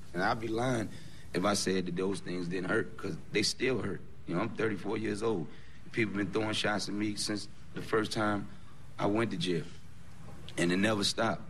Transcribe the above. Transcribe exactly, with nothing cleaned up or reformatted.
And I'd be lying if I said that those things didn't hurt, because they still hurt. You know, I'm thirty-four years old. People been throwing shots at me since the first time I went to jail, and it never stopped.